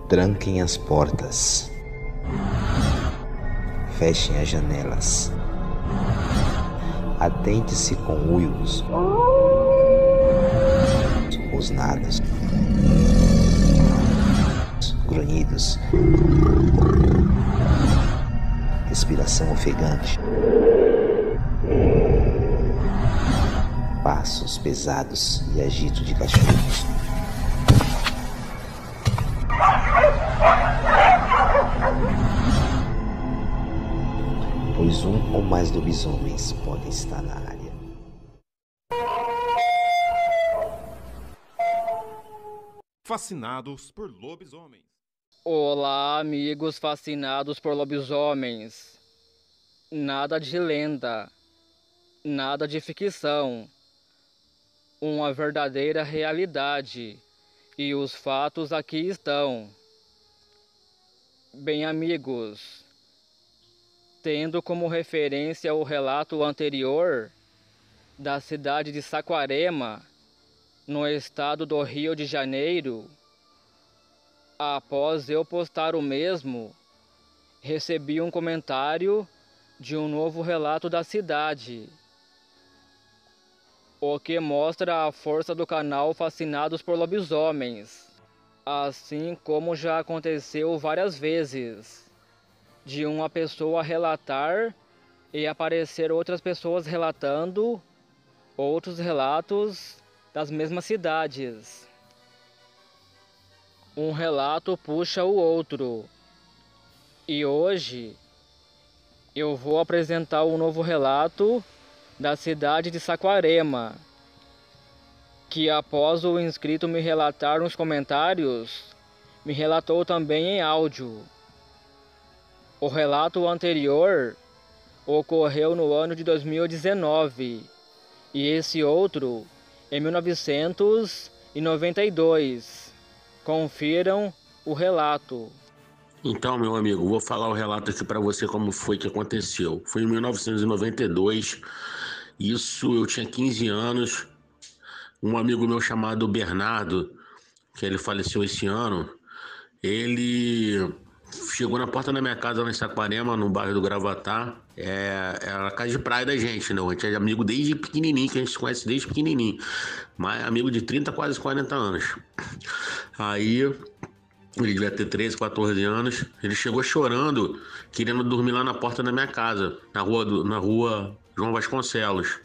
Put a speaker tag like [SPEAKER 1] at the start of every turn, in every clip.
[SPEAKER 1] Tranquem as portas. Fechem as janelas. Atente-se com uivos, rosnados, grunhidos, respiração ofegante, passos pesados e agito de cachorros. Pois um ou mais lobisomens podem estar na área.
[SPEAKER 2] Fascinados por lobisomens.
[SPEAKER 3] Olá, amigos fascinados por lobisomens. Nada de lenda, nada de ficção. Uma verdadeira realidade. E os fatos aqui estão. Bem, amigos, tendo como referência o relato anterior da cidade de Saquarema, no estado do Rio de Janeiro, após eu postar o mesmo, recebi um comentário de um novo relato da cidade, o que mostra a força do canal Fascinados por Lobisomens, assim como já aconteceu várias vezes, de uma pessoa relatar e aparecer outras pessoas relatando outros relatos das mesmas cidades. Um relato puxa o outro. E hoje eu vou apresentar um novo relato da cidade de Saquarema, que após o inscrito me relatar nos comentários, me relatou também em áudio. O relato anterior ocorreu no ano de 2019 e esse outro em 1992. Confiram o relato.
[SPEAKER 4] Então, meu amigo, vou falar o relato aqui para você como foi que aconteceu. Foi em 1992, isso eu tinha 15 anos. Um amigo meu chamado Bernardo, que ele faleceu esse ano, ele chegou na porta da minha casa lá em Saquarema, no bairro do Gravatá. Era a casa de praia da gente, né? A gente é amigo desde pequenininho, que a gente se conhece desde pequenininho. Mas amigo de 30, quase 40 anos. Aí, ele devia ter 13, 14 anos. Ele chegou chorando, querendo dormir lá na porta da minha casa, na rua João Vasconcelos.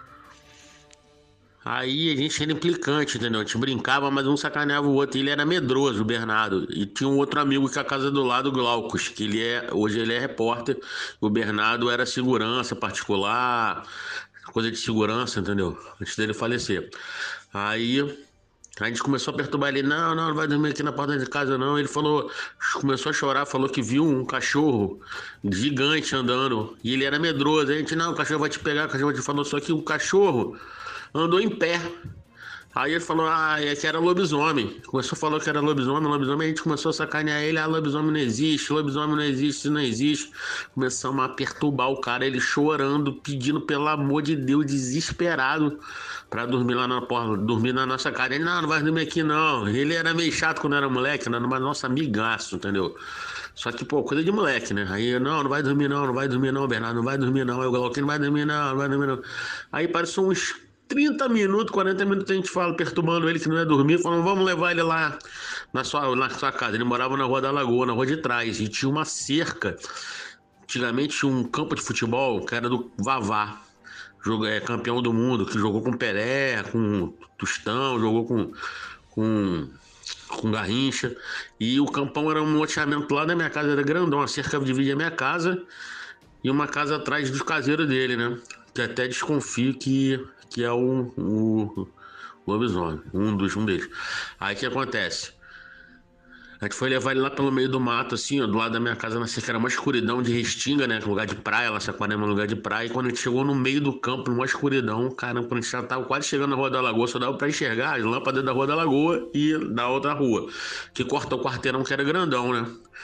[SPEAKER 4] Aí a gente era implicante, entendeu? A gente brincava, mas um sacaneava o outro. Ele era medroso, o Bernardo. E tinha um outro amigo que é a casa do lado, o Glaucus, que hoje ele é repórter. O Bernardo era segurança particular, coisa de segurança, entendeu? Antes dele falecer. Aí a gente começou a perturbar ele. Não vai dormir aqui na porta de casa, não. Ele falou, começou a chorar, falou que viu um cachorro gigante andando. E ele era medroso. A gente, não, o cachorro vai te pegar, o cachorro vai te falar. Só que o cachorro andou em pé. Aí ele falou, é que era lobisomem. Começou a falar que era lobisomem. A gente começou a sacanear ele. Lobisomem não existe, isso não existe. Começamos a perturbar o cara, ele chorando, pedindo pelo amor de Deus, desesperado, pra dormir lá na porta, dormir na nossa casa. Ele, não vai dormir aqui não. Ele era meio chato quando era moleque, né? Mas nosso amigaço, entendeu? Só que, coisa de moleque, né? Aí, não vai dormir não, Bernardo, não vai dormir não. Aí o Glauquinho, não vai dormir não. Aí passou uns 30 minutos, 40 minutos a gente fala, perturbando ele que não ia dormir, falando, vamos levar ele lá na sua casa. Ele morava na Rua da Lagoa, na rua de trás, e tinha uma cerca. Antigamente tinha um campo de futebol que era do Vavá, campeão do mundo, que jogou com Pelé, com Tostão, jogou com Garrincha. E o campão era um loteamento lá da minha casa, era grandão, a cerca dividia a minha casa e uma casa atrás dos caseiros dele, né? Que até desconfio que é o lobisomem, um deles. Aí o que acontece? A gente foi levar ele lá pelo meio do mato, assim, ó, do lado da minha casa, na cerca era uma escuridão de restinga, né? Lugar de praia, lá Saquarema é um lugar de praia. E quando a gente chegou no meio do campo, numa escuridão, caramba, quando a gente já tava quase chegando na Rua da Lagoa, só dava pra enxergar as lâmpadas da Rua da Lagoa e da outra rua, que corta o quarteirão, que era grandão, né?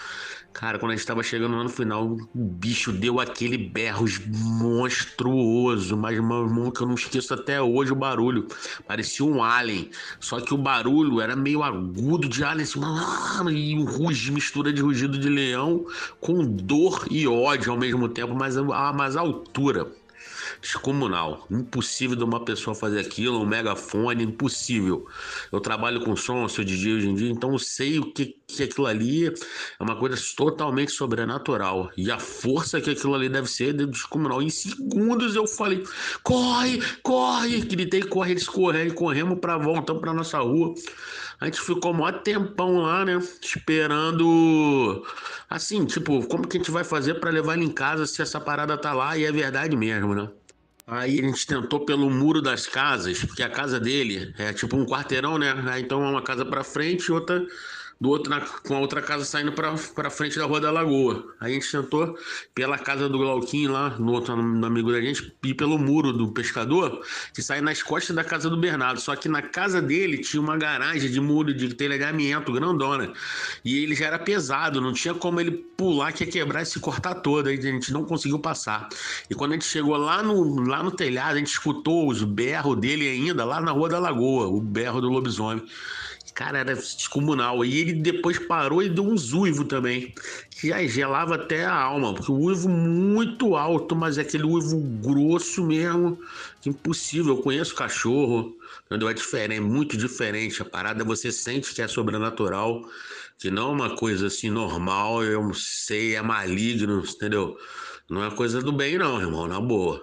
[SPEAKER 4] Cara, quando a gente tava chegando lá no final, o bicho deu aquele berro monstruoso, mas meu irmão, que eu não esqueço até hoje o barulho. Parecia um alien. Só que o barulho era meio agudo de alien, assim, e um rugido, mistura de rugido de leão com dor e ódio ao mesmo tempo, mas a altura. Descomunal. Impossível de uma pessoa fazer aquilo, um megafone, impossível. Eu trabalho com som, sou DJ hoje em dia, então eu sei que aquilo ali é uma coisa totalmente sobrenatural. E a força que aquilo ali deve ser é descomunal. Em segundos eu falei: corre, corre! Gritei: corre, eles correram, corremos para voltamos para nossa rua. A gente ficou mó tempão lá, né? Esperando. Assim, tipo, como que a gente vai fazer para levar ele em casa se essa parada tá lá e é verdade mesmo, né? Aí a gente tentou pelo muro das casas, porque a casa dele é tipo um quarteirão, né? Aí então é uma casa pra frente e outra do outro com a outra casa saindo pra frente da Rua da Lagoa. Aí a gente tentou pela casa do Glauquinho lá, no outro amigo da gente, ir pelo muro do pescador, que sai nas costas da casa do Bernardo. Só que na casa dele tinha uma garagem de muro de telhamento grandona. E ele já era pesado, não tinha como ele pular que ia quebrar e se cortar todo. Aí a gente não conseguiu passar. E quando a gente chegou lá no telhado, a gente escutou os berros dele ainda lá na Rua da Lagoa, o berro do lobisomem. Cara, era descomunal. E ele depois parou e deu um uivo também, que já gelava até a alma, porque o uivo muito alto, mas é aquele uivo grosso mesmo, que impossível. Eu conheço cachorro, entendeu? É diferente, é muito diferente. A parada você sente que é sobrenatural, que não é uma coisa assim normal, eu sei, é maligno, entendeu? Não é coisa do bem não, irmão, na boa.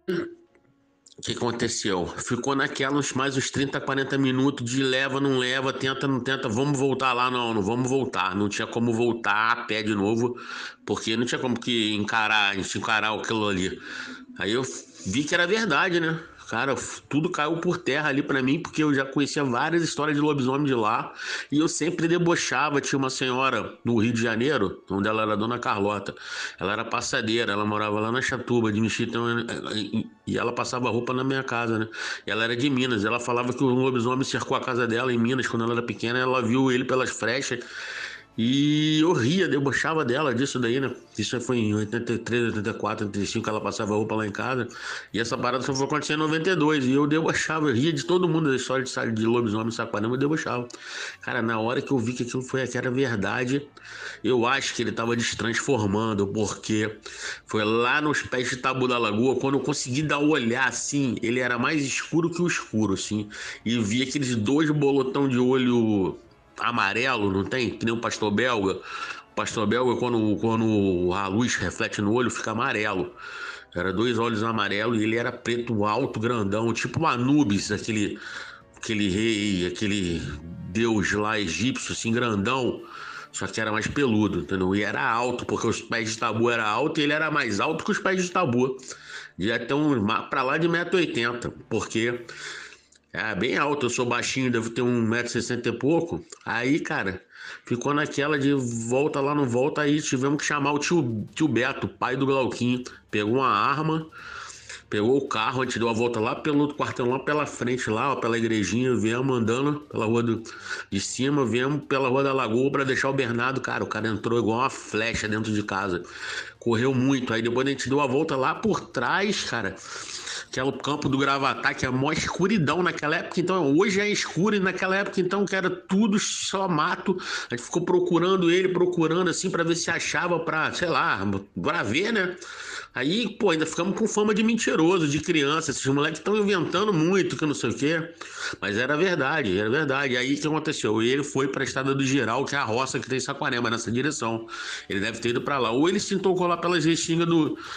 [SPEAKER 4] O que aconteceu? Ficou naquela mais uns 30, 40 minutos de leva, não leva, tenta, não tenta, vamos voltar lá, não vamos voltar. Não tinha como voltar a pé de novo, porque não tinha como que a gente encarar aquilo ali. Aí eu vi que era verdade, né? Cara, tudo caiu por terra ali pra mim, porque eu já conhecia várias histórias de lobisomem de lá, e eu sempre debochava. Tinha uma senhora no Rio de Janeiro, onde ela era Dona Carlota. Ela era passadeira, ela morava lá na Chatuba, de Mexitão, e ela passava roupa na minha casa, né? E ela era de Minas. Ela falava que o lobisomem cercou a casa dela em Minas quando ela era pequena, ela viu ele pelas frechas. E eu ria, debochava dela disso daí, né? Isso foi em 83, 84, 85, ela passava roupa lá em casa. E essa parada só foi acontecer em 92. E eu debochava, eu ria de todo mundo da história de lobisomem em Saquarema, eu debochava. Cara, na hora que eu vi que aquilo que era verdade, eu acho que ele tava destransformando, porque foi lá nos pés de Tabu da Lagoa, quando eu consegui dar o olhar assim, ele era mais escuro que o escuro, assim. E vi aqueles dois bolotão de olho amarelo, não tem? Que nem o pastor belga. O pastor belga, quando a luz reflete no olho, fica amarelo. Era dois olhos amarelos e ele era preto, alto, grandão, tipo o Anubis, aquele rei, aquele deus lá egípcio, assim, grandão. Só que era mais peludo, entendeu? E era alto, porque os pés de tabu era alto e ele era mais alto que os pés de tabu. Devia ter pra lá de 1,80 m, porque é bem alto, eu sou baixinho, devo ter 1,60 m e pouco. Aí, cara, ficou naquela de volta lá, não volta. Aí tivemos que chamar o tio Beto, pai do Glauquinho. Pegou uma arma, pegou o carro, a gente deu a volta lá pelo outro quarteirão, lá pela frente, lá, ó, pela igrejinha. Viemos andando pela rua de cima, viemos pela Rua da Lagoa pra deixar o Bernardo. Cara, o cara entrou igual uma flecha dentro de casa. Correu muito. Aí depois a gente deu a volta lá por trás, cara, que é o campo do Gravatá, que é a maior escuridão naquela época. Então hoje é escuro, e naquela época então que era tudo só mato. A gente ficou procurando assim pra ver se achava, pra, sei lá, pra ver, né? Aí, pô, ainda ficamos com fama de mentiroso, de criança. Esses moleques estão inventando muito, que não sei o quê. Mas era verdade, era verdade. Aí o que aconteceu? Ele foi pra Estrada do Geral, que é a roça que tem em Saquarema, nessa direção. Ele deve ter ido pra lá. Ou ele se tocou lá pelas restingas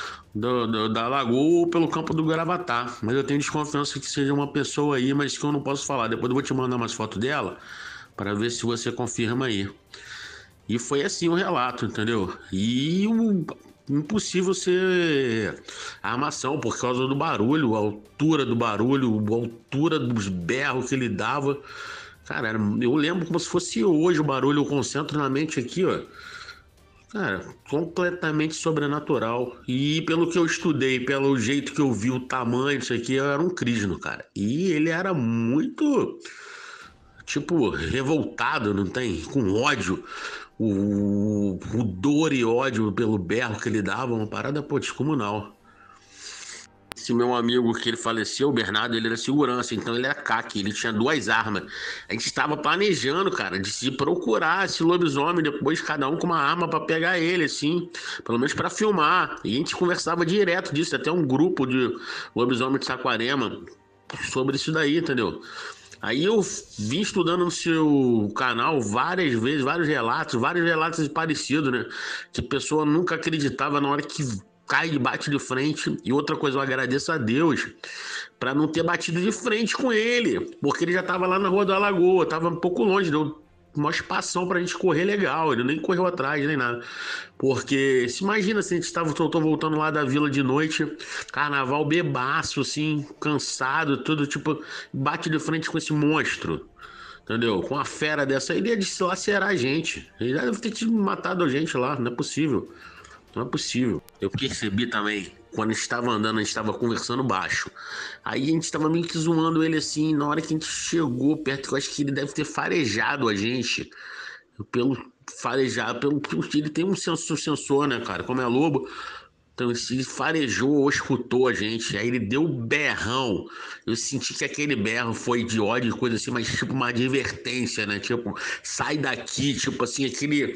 [SPEAKER 4] da Lagoa ou pelo campo do Gravatá. Mas eu tenho desconfiança que seja uma pessoa aí, mas que eu não posso falar. Depois eu vou te mandar umas fotos dela para ver se você confirma aí. E foi assim o relato, entendeu? E impossível ser armação por causa do barulho, a altura do barulho, a altura dos berros que ele dava. Cara, eu lembro como se fosse hoje o barulho. Eu concentro na mente aqui, ó. Cara, completamente sobrenatural. E pelo que eu estudei, pelo jeito que eu vi o tamanho disso aqui, era um crisno, cara. E ele era muito, tipo, revoltado, não tem? Com ódio. o dor e ódio pelo berro que ele dava, uma parada, pô, descomunal. Esse meu amigo que ele faleceu, o Bernardo, ele era segurança, então ele era CAC, ele tinha 2 armas. A gente estava planejando, cara, de se procurar esse lobisomem, depois cada um com uma arma para pegar ele, assim, pelo menos para filmar. E a gente conversava direto disso, até um grupo de lobisomem de Saquarema sobre isso daí, entendeu? Aí eu vim estudando no seu canal várias vezes, vários relatos parecidos, né? Que a pessoa nunca acreditava na hora que cai e bate de frente. E outra coisa, eu agradeço a Deus para não ter batido de frente com ele, porque ele já estava lá na Rua da Lagoa, estava um pouco longe, deu uma espação pra gente correr legal, ele nem correu atrás, nem nada. Porque, se imagina se a gente tô voltando lá da vila de noite, carnaval bebaço, assim, cansado, tudo, tipo, bate de frente com esse monstro, entendeu? Com uma fera dessa, ele ia dilacerar a gente. Ele deve ter matado a gente lá, não é possível. Não é possível. Eu percebi também, quando a gente estava andando, a gente estava conversando baixo. Aí a gente estava meio que zoando ele assim, na hora que a gente chegou perto, eu acho que ele deve ter farejado a gente. Pelo ele tem um sensor, né, cara? Como é lobo. Então ele farejou ou escutou a gente. Aí ele deu um berrão. Eu senti que aquele berro foi de ódio e coisa assim, mas tipo uma advertência, né? Tipo, sai daqui, tipo assim, aquele.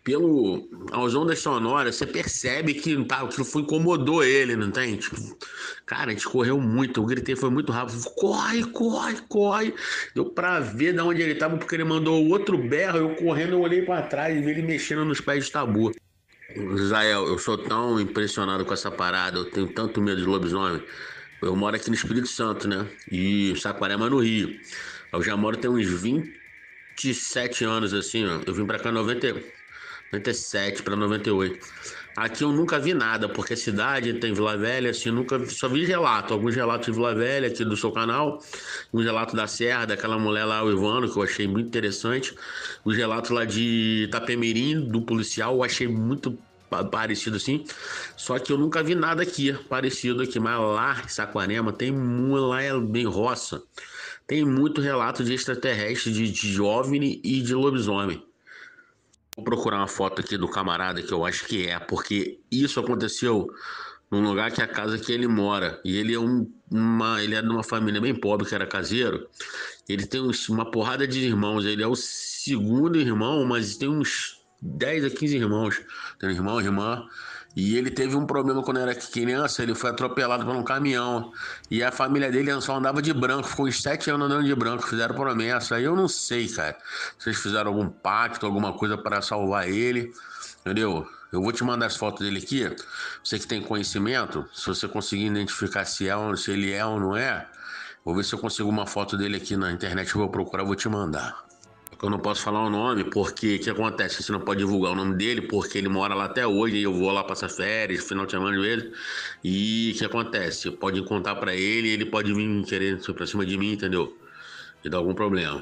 [SPEAKER 4] Aos ondas sonoras, você percebe que aquilo foi, incomodou ele, não tem? Tipo, cara, a gente correu muito, eu gritei, foi muito rápido. Corre, corre, corre. Deu pra ver de onde ele tava, porque ele mandou outro berro, eu correndo, eu olhei pra trás e vi ele mexendo nos pés de tabu. Israel, eu sou tão impressionado com essa parada, eu tenho tanto medo de lobisomem. Eu moro aqui no Espírito Santo, né? E Saquarema no Rio. Eu já moro tem uns 27 anos, assim, ó. Eu vim pra cá em 97 para 98. Aqui eu nunca vi nada, porque a cidade tem Vila Velha, assim, só vi alguns relatos de Vila Velha aqui do seu canal, uns relatos da Serra, daquela mulher lá, o Ivano, que eu achei muito interessante, os relatos lá de Itapemirim, do policial, eu achei muito parecido assim, só que eu nunca vi nada aqui, parecido aqui, mas lá em Saquarema lá é bem roça, tem muito relato de extraterrestre, de OVNI e de lobisomem. Vou procurar uma foto aqui do camarada que eu acho que é, porque isso aconteceu num lugar que é a casa que ele mora. E ele é ele é de uma família bem pobre, que era caseiro. Ele tem uma porrada de irmãos. Ele é o segundo irmão, mas tem uns 10 a 15 irmãos. Tem um irmão, irmã. E ele teve um problema quando era criança, ele foi atropelado por um caminhão. E a família dele só andava de branco, ficou uns 7 anos andando de branco, fizeram promessa. Aí eu não sei, cara, se eles fizeram algum pacto, alguma coisa para salvar ele, entendeu? Eu vou te mandar as fotos dele aqui, você que tem conhecimento, se você conseguir identificar se ele é ou não é, vou ver se eu consigo uma foto dele aqui na internet, eu vou procurar, vou te mandar. Eu não posso falar o nome, porque o que acontece? Você não pode divulgar o nome dele, porque ele mora lá até hoje, e eu vou lá passar férias, final de semana às vezes. E o que acontece? Pode contar pra ele, ele pode vir querer ir pra cima de mim, entendeu? E dar algum problema.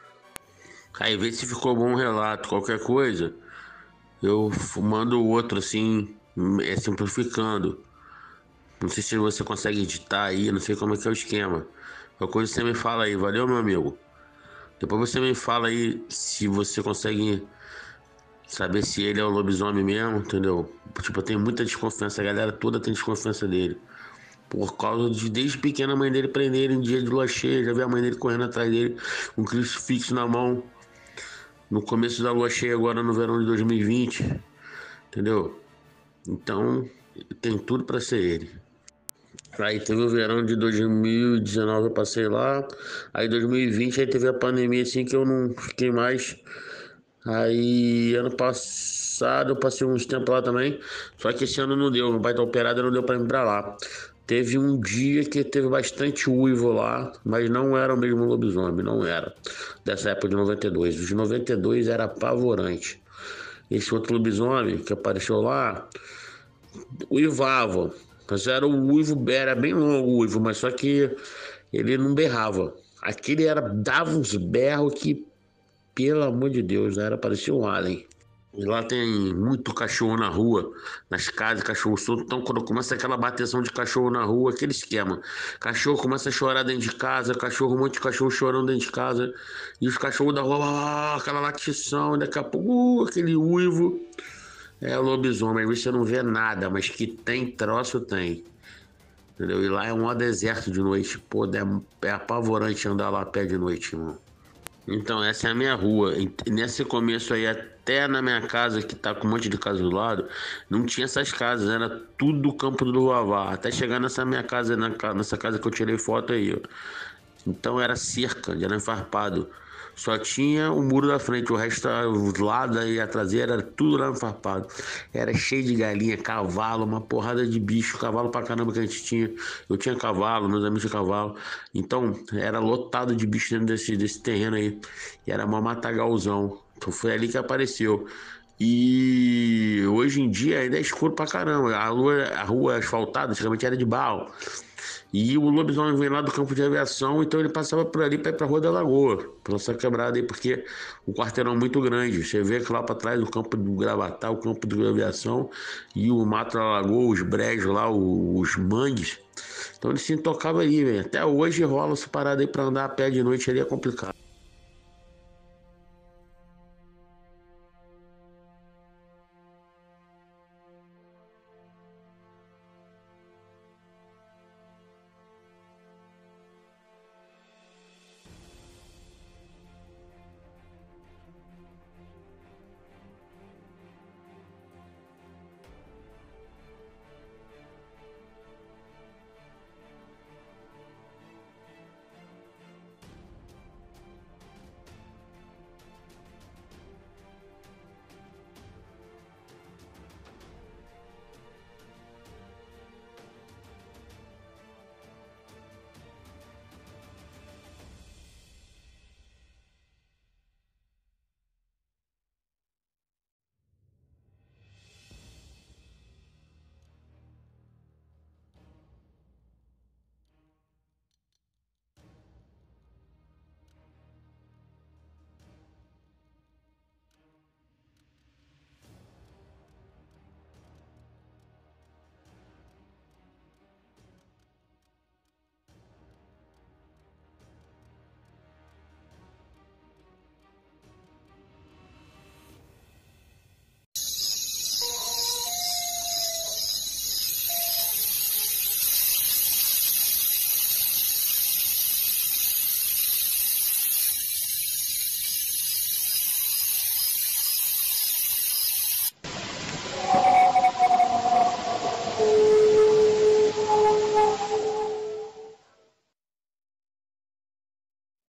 [SPEAKER 4] Aí vê se ficou bom o relato, qualquer coisa, eu mando o outro assim, simplificando. Não sei se você consegue editar aí, não sei como é que é o esquema. Qualquer coisa você me fala aí, valeu, meu amigo? Depois você me fala aí se você consegue saber se ele é o lobisomem mesmo, entendeu? Tipo, eu tenho muita desconfiança, a galera toda tem desconfiança dele. Por causa de, desde pequena, a mãe dele prender ele em dia de lua cheia, já vi a mãe dele correndo atrás dele, com um crucifixo na mão, no começo da lua cheia, agora no verão de 2020, entendeu? Então, tem tudo pra ser ele. Aí teve o verão de 2019, eu passei lá. Aí 2020, aí teve a pandemia, assim, que eu não fiquei mais. Aí ano passado eu passei uns tempos lá também. Só que esse ano não deu, meu pai tá operado, não deu pra ir pra lá. Teve um dia que teve bastante uivo lá, mas não era o mesmo lobisomem, não era. Dessa época de 92. Os de 92 era apavorante. Esse outro lobisomem que apareceu lá, uivava. Mas era o uivo, era bem longo o uivo, mas só que ele não berrava. Aquele dava uns berros que, pelo amor de Deus, era, parecia um alien. E lá tem muito cachorro na rua, nas casas, cachorro solto. Então, quando começa aquela bateção de cachorro na rua, aquele esquema. Cachorro começa a chorar dentro de casa, cachorro, um monte de cachorro chorando dentro de casa. E os cachorros da rua, aquela latição, daqui a pouco, aquele uivo. É lobisomem. Às vezes você não vê nada, mas que tem troço, tem. Entendeu? E lá é um deserto de noite. Pô, é apavorante andar lá a pé de noite, irmão. Então, essa é a minha rua. E nesse começo aí, até na minha casa, que tá com um monte de casa do lado, não tinha essas casas, era tudo campo do Vavá. Até chegar nessa minha casa, nessa casa que eu tirei foto aí, ó. Então era cerca, era farpado. Só tinha o muro da frente, o resto, os lados e a traseira, era tudo lá farpado. Era cheio de galinha, cavalo, uma porrada de bicho, cavalo pra caramba que a gente tinha. Eu tinha cavalo, meus amigos tinham cavalo. Então era lotado de bicho dentro desse terreno aí. E era uma matagalzão. Então foi ali que apareceu. E hoje em dia ainda é escuro pra caramba. A rua asfaltada, antigamente era de barro. E o lobisomem vem lá do campo de aviação, então ele passava por ali para ir para a Rua da Lagoa, pela essa quebrada aí, porque o quarteirão é muito grande. Você vê que lá para trás o campo do Gravatá, o campo de aviação e o mato da Lagoa, os brejos lá, os mangues. Então ele se intocava ali, velho. Até hoje rola essa parada aí para andar a pé de noite ali, é complicado.